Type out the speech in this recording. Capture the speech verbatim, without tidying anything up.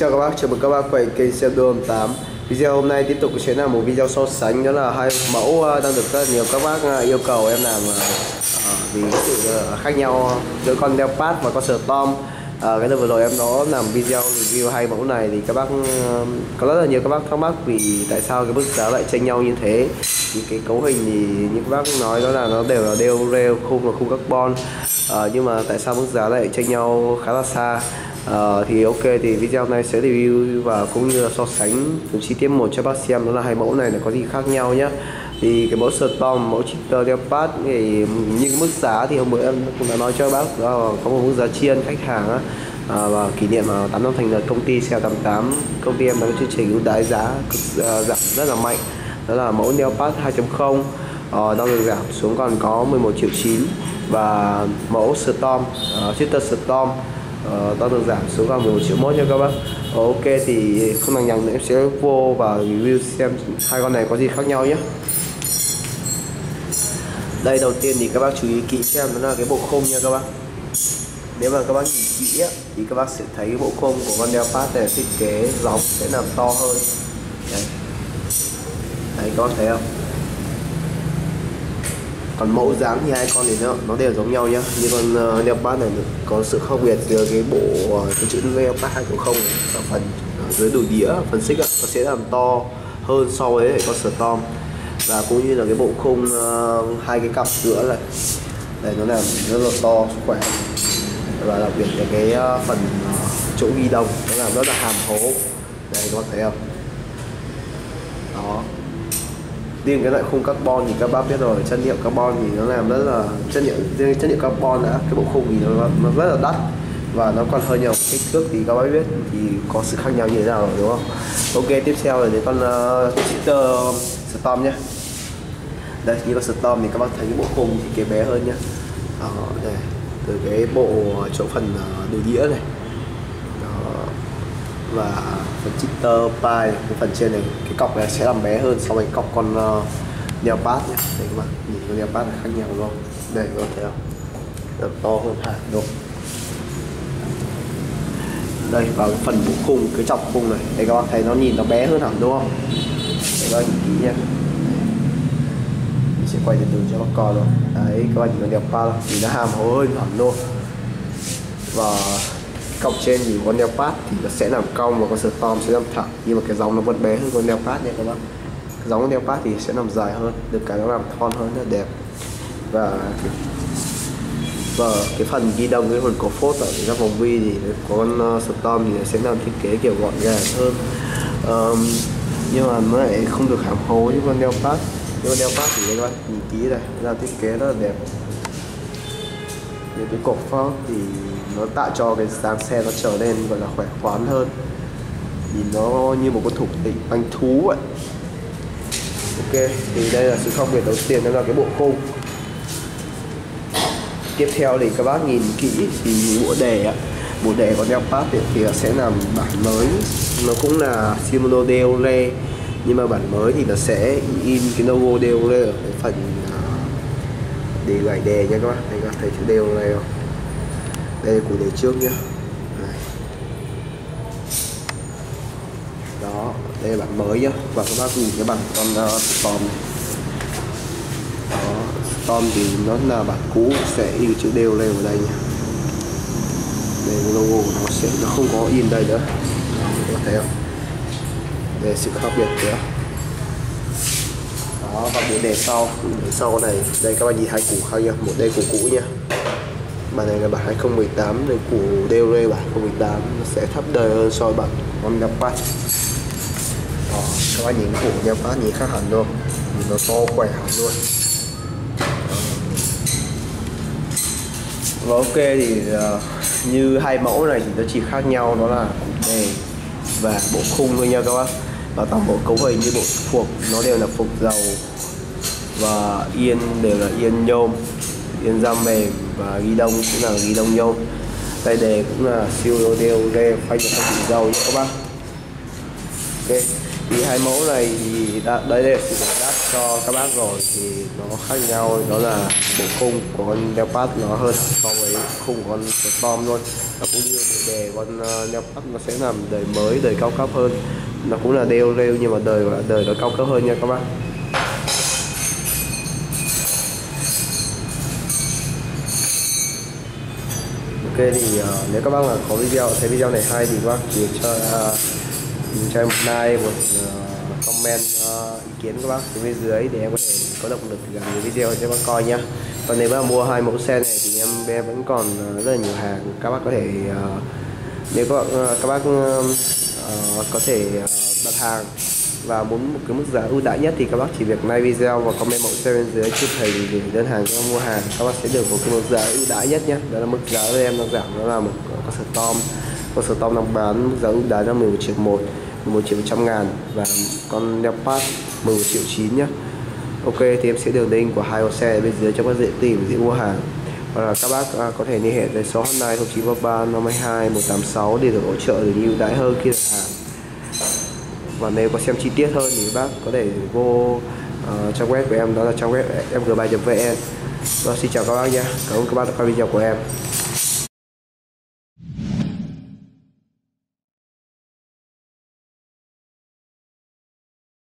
chào các bác, chào mừng các bác quay kênh xe đua tám. Video hôm nay tiếp tục sẽ là một video so sánh, đó là hai mẫu đang được rất nhiều các bác yêu cầu em làm vì sự khác nhau giữa con Leopard và con Storm. À, cái đợt vừa rồi em có làm video review hai mẫu này thì các bác có rất là nhiều các bác thắc mắc vì tại sao cái mức giá lại chênh nhau như thế. Thì cái cấu hình thì những các bác nói đó là nó đều là đều rail, khung là khung carbon, à, nhưng mà tại sao mức giá lại chênh nhau khá là xa. Uh, thì ok, thì video này sẽ review và cũng như là so sánh chi tiết một cho bác xem đó là hai mẫu này là có gì khác nhau nhé. Thì cái mẫu Storm, mẫu Cheater Leopard thì như cái mức giá thì hôm bữa em cũng đã nói cho bác đó là có một mức giá tri ân khách hàng á, à, và kỷ niệm tám năm thành lập công ty xe tám tám. Công ty em đã có chương trình ưu đãi giá cực, uh, giảm rất là mạnh, đó là mẫu Leopard hai chấm không uh, đang được giảm xuống còn có mười một triệu chín, và mẫu Storm, uh, Cheater Storm Uh, tao được giảm xuống còn mười một triệu mốt nha các bác. Ok, thì không lằng nhằng nữa em sẽ vô và review xem hai con này có gì khác nhau nhé. Đây, đầu tiên thì các bác chú ý kỹ xem đó là cái bộ khung nha các bác. Nếu mà các bác nhìn kỹ á, thì các bác sẽ thấy cái bộ khung của con Leopard này thiết kế gióng sẽ làm to hơn. Đấy, đấy các bác thấy không? Còn mẫu dáng thì hai con thì nó, nó đều giống nhau nhá. Như con uh, Leopard này có sự khác biệt giữa cái bộ uh, cái chữ Leopard hai chấm không ở phần ở dưới đùi đĩa, phần xích nó sẽ làm to hơn so với con Storm, và cũng như là cái bộ khung uh, hai cái cặp giữa này, đây nó làm rất là to khỏe, và đặc biệt là cái uh, phần uh, chỗ ghi đông nó làm rất là hàm hố. Đây các bạn thấy không? Đó. Riêng cái loại khung carbon thì các bác biết rồi, chất liệu carbon thì nó làm rất là chất liệu chất liệu carbon đã, cái bộ khung thì nó, nó rất là đắt và nó còn hơi nhiều kích thước thì các bác biết thì có sự khác nhau như thế nào rồi, đúng không? Ok, tiếp theo là đến con uh, Cheater Storm nhé. Đây, như con Storm thì các bác thấy cái bộ khung thì cái bé hơn nhá. Đó, đây, từ cái bộ chỗ phần uh, đùi đĩa này. Đó. Và phần Cheater Pie, cái phần trên này, cái cọc này sẽ làm bé hơn so với cọc con uh, Leopard nhé. Đây các bạn, nhìn con Leopard là khác nhau đúng không? Đây các bạn thấy không? Rất to hơn hẳn đúng. Đây, vào cái phần bộ khung, cái chọc khung này, đây các bạn thấy nó nhìn nó bé hơn hẳn đúng không? Đây các bạn nhìn kỹ nhé. Mình sẽ quay từ từ cho các con rồi. Đấy, các bạn nhìn con Leopard thì nó hàm hố hơn hẳn luôn. Và cọc trên thì con Leopard thì nó sẽ làm cong và con Storm sẽ làm thẳng, nhưng mà cái dòng nó vẫn bé hơn con Leopard nha các bác. Cái dòng con Leopard thì sẽ làm dài hơn, được cái nó làm thon hơn, rất là đẹp. Và cái, và cái phần ghi đông, cái phần cổ phốt ở các vòng vi thì có con Storm thì sẽ làm thiết kế kiểu gọn gàng hơn, um, nhưng mà nó lại không được hàm hố như con Leopard. Như con Leopard thì các bạn nhìn kỹ này, làm thiết kế rất là đẹp. Những cái cổ phốt thì nó tạo cho cái dáng xe nó trở nên gọi là khỏe khoắn hơn, nhìn nó như một con thủ tịch bánh thú vậy. Ok, thì đây là sự khác biệt đầu tiên, đó là cái bộ khung. Tiếp theo thì các bác nhìn kỹ thì bộ đề ạ, bộ đề của Leopard thì, thì sẽ làm bản mới, nó cũng là Shimano đê o rờ, nhưng mà bản mới thì nó sẽ in cái logo đê o rờ ở cái phần để gãy đề nha các bác. Đây các bác thấy chữ đê o rờ không? Đây là củ đề trước nhá. Đó, đây là bản mới nhá. Và các bác nhìn cái bản con uh, Storm này. Đó, Storm thì nó là bản cũ, sẽ in chữ đê o rờ ở đây nhá. Đây cái logo của nó sẽ nó không có in đây nữa. Đó, các bác thấy không? Đây là sự khác biệt nữa. Đó, và bộ đề sau, đề sau này, đây các bạn nhìn hai củ khác nhá. Một đây củ cũ nhá. Bản này là bản hai không một tám, đây củ đê o rờ bản hai không một tám nó sẽ thấp đời hơn so với bản con Leopard. Đó, các bạn nhìn củ Leopard nhìn khác hẳn luôn, nhìn nó to khỏe hẳn luôn. Đó. Và ok, thì uh, như hai mẫu này thì nó chỉ khác nhau đó là củ đề và bộ khung thôi nha các bác. Và toàn bộ cấu hình như bộ phuộc nó đều là phuộc dầu, và yên đều là yên nhôm, yên da mềm, và ghi đông cũng là ghi đông nhôm. Tay đề cũng là siêu đê o rờ, phanh là phanh dầu nha các bác. Ok, Thì hai mẫu này thì đã, đấy là sự giải đáp cho các bác rồi, thì nó khác nhau đó là bộ khung của con Neopard nó hơn so với khung của con Storm luôn, và cũng như đề, đề con uh, Neopard nó sẽ làm đời mới, đời cao cấp hơn, nó cũng là đeo rêu nhưng mà đời là đời nó cao cấp hơn nha các bác. Ok thì uh, nếu các bác là có video thấy video này hay thì các bác chỉ cho uh, cho em một like, một uh, comment uh, ý kiến các bác phía bên dưới để em có thể có động lực làm nhiều video cho các bác coi nhá. Còn nếu mà mua hai mẫu xe này thì em em vẫn còn uh, rất là nhiều hàng, các bác có thể uh, nếu các bác, uh, các bác uh, uh, có thể uh, đặt hàng và muốn một cái mức giá ưu đãi nhất thì các bác chỉ việc like video và comment mẫu xe bên dưới chụp hình gửi đơn hàng cho mua hàng, các bác sẽ được một cái mức giá ưu đãi nhất nhé. Đó là mức giá của em đang giảm, đó là một con Storm, con Storm đang bán mức giá ưu đãi là mười một triệu một, mười một triệu một trăm ngàn, và con Neopard mười một triệu chín nhé. Ok thì em sẽ đường link của hai con xe bên dưới cho các bác dễ tìm dễ mua hàng, hoặc là các bác uh, có thể liên hệ với số hotline không chín ba ba năm hai một tám sáu để được hỗ trợ được ưu đãi hơn khi đặt hàng. Và nếu có xem chi tiết hơn thì các bác có thể vô uh, trang web của em, đó là trang web em g bảy chấm vn. Và xin chào các bác nhé, cảm ơn các bác đã coi video của em.